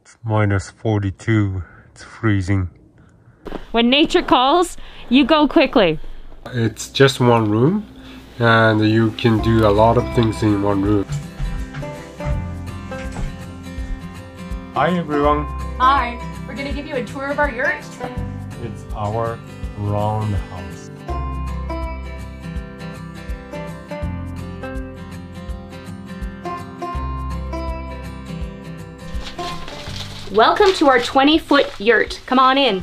It's -42. It's freezing. When nature calls, you go quickly. It's just one room and you can do a lot of things in one room. Hi everyone. Hi, we're gonna give you a tour of our yurt. It's our roundhouse. Welcome to our 20-foot yurt. Come on in.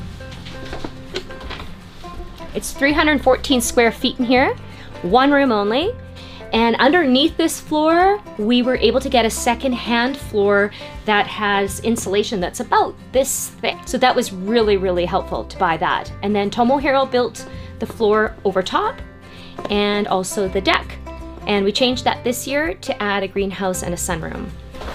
It's 314 square feet in here, one room only. And underneath this floor, we were able to get a second-hand floor that has insulation that's about this thick. So that was really, really helpful to buy that. And then Tomohiro built the floor over top and also the deck. And we changed that this year to add a greenhouse and a sunroom.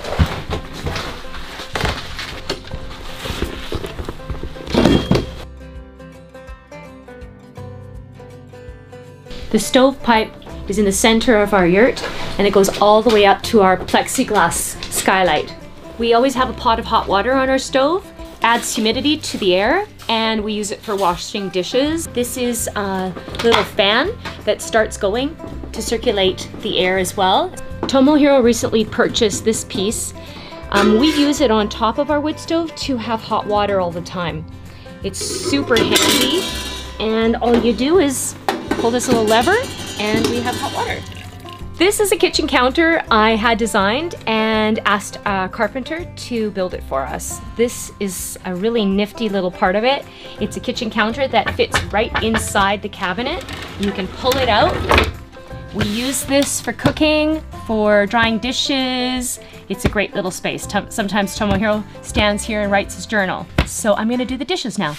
The stovepipe is in the center of our yurt, and it goes all the way up to our plexiglass skylight. We always have a pot of hot water on our stove, adds humidity to the air, and we use it for washing dishes. This is a little fan that starts going to circulate the air as well. Tomohiro recently purchased this piece. We use it on top of our wood stove to have hot water all the time. It's super handy, and all you do is pull this little lever and we have hot water. This is a kitchen counter I had designed and asked a carpenter to build it for us. This is a really nifty little part of it. It's a kitchen counter that fits right inside the cabinet. You can pull it out. We use this for cooking, for drying dishes. It's a great little space. Sometimes Tomohiro stands here and writes his journal. So I'm gonna do the dishes now.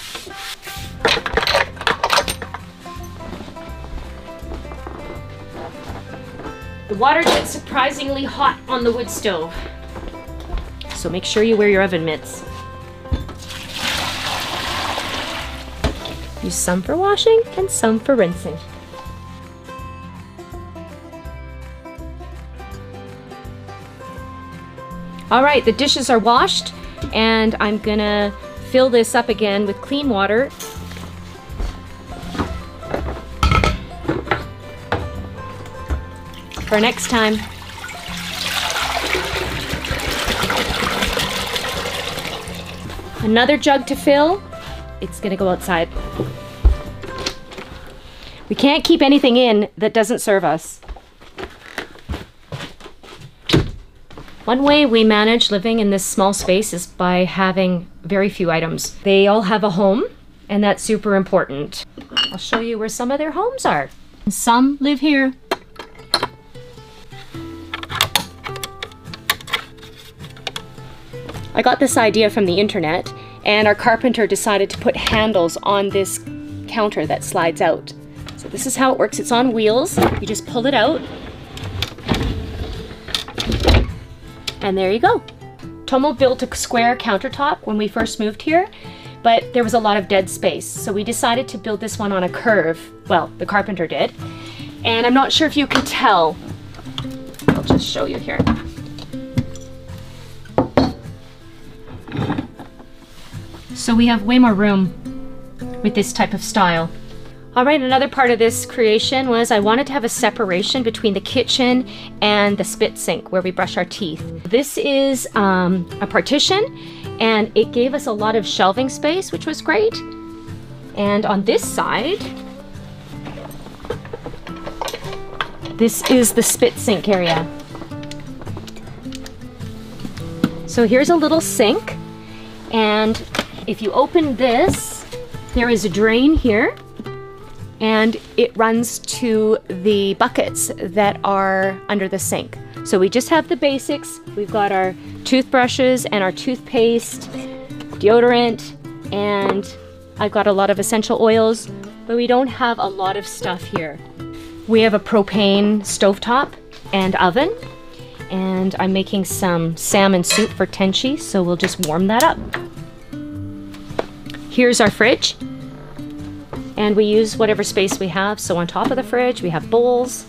The water gets surprisingly hot on the wood stove, so make sure you wear your oven mitts. Use some for washing and some for rinsing. All right, the dishes are washed, and I'm gonna fill this up again with clean water. For next time. Another jug to fill. It's gonna go outside. We can't keep anything in that doesn't serve us. One way we manage living in this small space is by having very few items. They all have a home, and that's super important. I'll show you where some of their homes are. Some live here. I got this idea from the internet, and our carpenter decided to put handles on this counter that slides out. So this is how it works. It's on wheels. You just pull it out, and there you go. Tomo built a square countertop when we first moved here, but there was a lot of dead space. So we decided to build this one on a curve. Well, the carpenter did. And I'm not sure if you can tell. I'll just show you here. So we have way more room with this type of style. All right, another part of this creation was I wanted to have a separation between the kitchen and the spit sink where we brush our teeth. This is a partition, and it gave us a lot of shelving space, which was great. And on this side, this is the spit sink area. So here's a little sink, and if you open this, there is a drain here, and it runs to the buckets that are under the sink. So we just have the basics. We've got our toothbrushes and our toothpaste, deodorant, and I've got a lot of essential oils, but we don't have a lot of stuff here. We have a propane stovetop and oven, and I'm making some salmon soup for Tenchi, so we'll just warm that up. Here's our fridge, and we use whatever space we have. So on top of the fridge, we have bowls.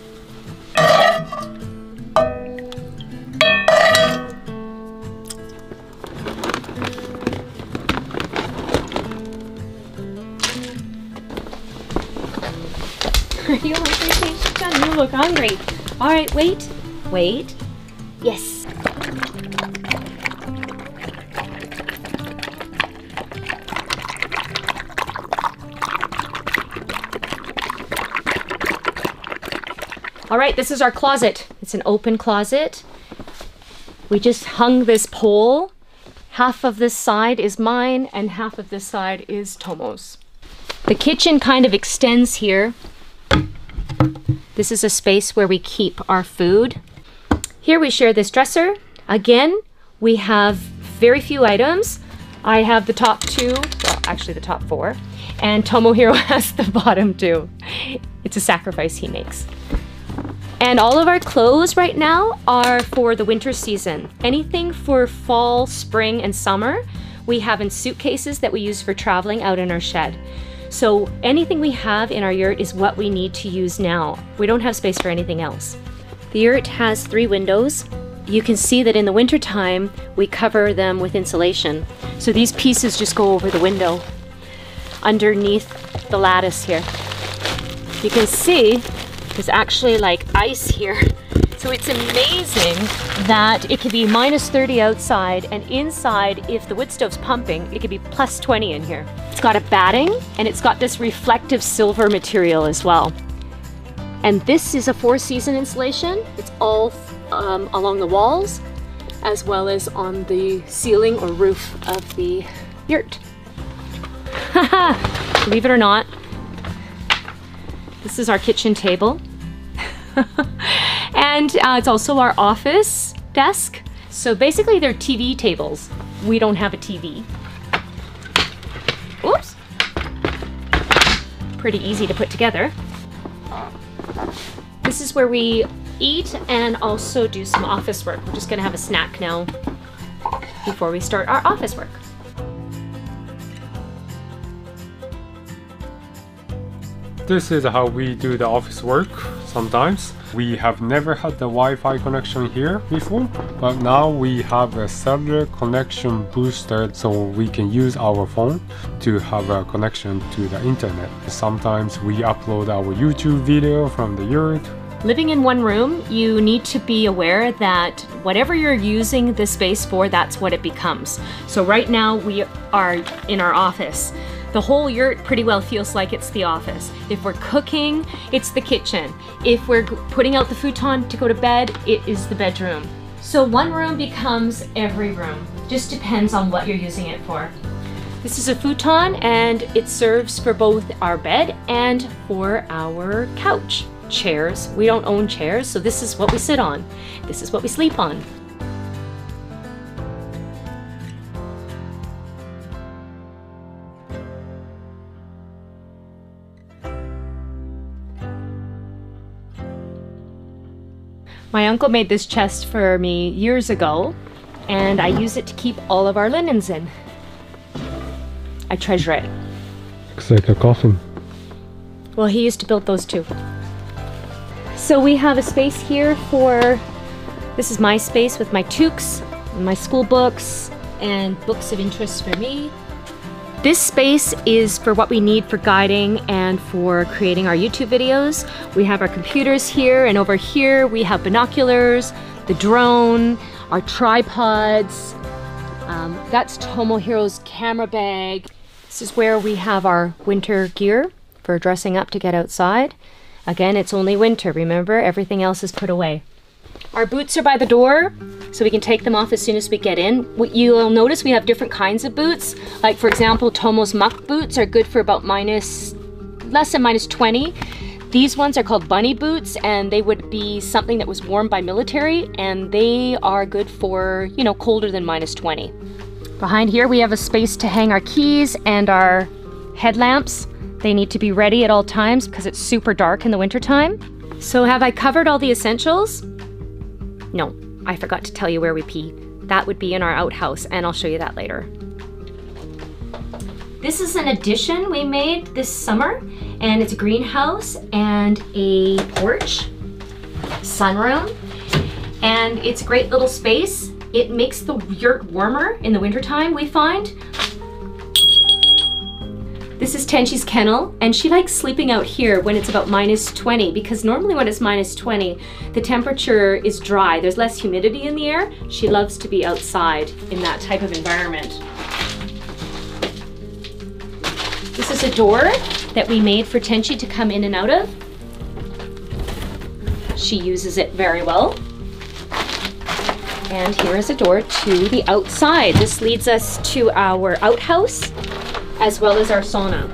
Are you hungry, John? You look hungry. All right, wait. Wait. Yes. All right, this is our closet. It's an open closet. We just hung this pole. Half of this side is mine and half of this side is Tomo's. The kitchen kind of extends here. This is a space where we keep our food. Here we share this dresser. Again, we have very few items. I have the top 2, well, actually the top 4, and Tomohiro has the bottom 2. It's a sacrifice he makes. And all of our clothes right now are for the winter season. Anything for fall, spring, and summer, we have in suitcases that we use for traveling out in our shed. So anything we have in our yurt is what we need to use now. We don't have space for anything else. The yurt has 3 windows. You can see that in the winter time, we cover them with insulation. So these pieces just go over the window underneath the lattice here. You can see there's actually like ice here. So it's amazing that it could be minus 30 outside, and inside, if the wood stove's pumping, it could be plus 20 in here. It's got a batting and it's got this reflective silver material as well. And this is a 4-season insulation. It's all along the walls as well as on the ceiling or roof of the yurt. Believe it or not, this is our kitchen table. And it's also our office desk. So basically they're TV tables. We don't have a TV. Oops. Pretty easy to put together. This is where we eat and also do some office work. We're just gonna have a snack now before we start our office work. This is how we do the office work sometimes. We have never had the Wi-Fi connection here before, but now we have a cellular connection booster so we can use our phone to have a connection to the internet. Sometimes we upload our YouTube video from the yurt. Living in one room, you need to be aware that whatever you're using this space for, that's what it becomes. So right now we are in our office. The whole yurt pretty well feels like it's the office. If we're cooking, it's the kitchen. If we're putting out the futon to go to bed, it is the bedroom. So one room becomes every room. Just depends on what you're using it for. This is a futon and it serves for both our bed and for our couch. Chairs. We don't own chairs, so this is what we sit on. This is what we sleep on. My uncle made this chest for me years ago, and I use it to keep all of our linens in. I treasure it. Looks like a coffin. Well, he used to build those too. So we have a space here for, this is my space with my toques, my school books, and books of interest for me. This space is for what we need for guiding and for creating our YouTube videos. We have our computers here, and over here we have binoculars, the drone, our tripods. That's Tomohiro's camera bag. This is where we have our winter gear for dressing up to get outside. Again, it's only winter, remember? Everything else is put away. Our boots are by the door, so we can take them off as soon as we get in. You'll notice we have different kinds of boots. Like for example, Tomo's muck boots are good for about less than minus 20. These ones are called bunny boots, and they would be something that was worn by military, and they are good for, you know, colder than minus 20. Behind here we have a space to hang our keys and our headlamps. They need to be ready at all times because it's super dark in the wintertime. So have I covered all the essentials? No, I forgot to tell you where we pee. That would be in our outhouse, and I'll show you that later. This is an addition we made this summer, and it's a greenhouse and a porch, sunroom, and it's a great little space. It makes the yurt warmer in the wintertime, we find. This is Tenchi's kennel, and she likes sleeping out here when it's about -20, because normally when it's -20, the temperature is dry. There's less humidity in the air. She loves to be outside in that type of environment. This is a door that we made for Tenchi to come in and out of. She uses it very well. And here is a door to the outside. This leads us to our outhouse, as well as our sauna.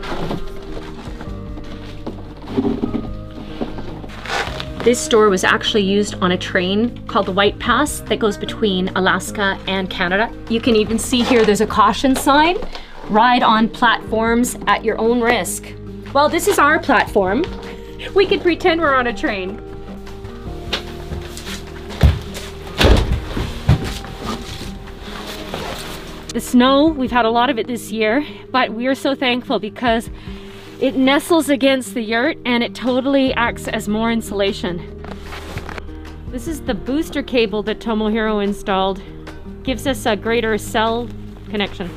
This door was actually used on a train called the White Pass that goes between Alaska and Canada. You can even see here there's a caution sign. Ride on platforms at your own risk. Well, this is our platform. We could pretend we're on a train. The snow, we've had a lot of it this year, but we are so thankful because it nestles against the yurt and it totally acts as more insulation. This is the booster cable that Tomohiro installed. Gives us a greater cell connection.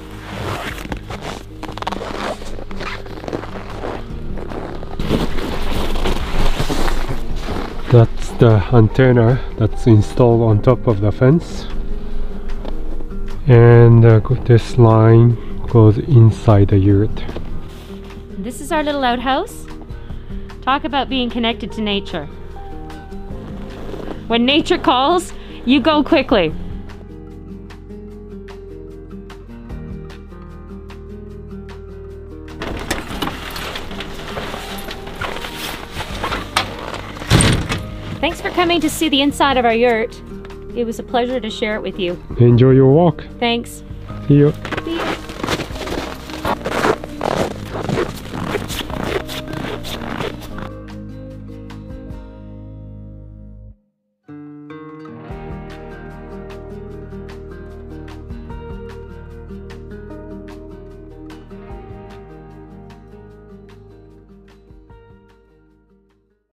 That's the antenna that's installed on top of the fence. And this line goes inside the yurt. This is our little outhouse. Talk about being connected to nature. When nature calls, you go quickly. Thanks for coming to see the inside of our yurt. It was a pleasure to share it with you. Enjoy your walk. Thanks. See you.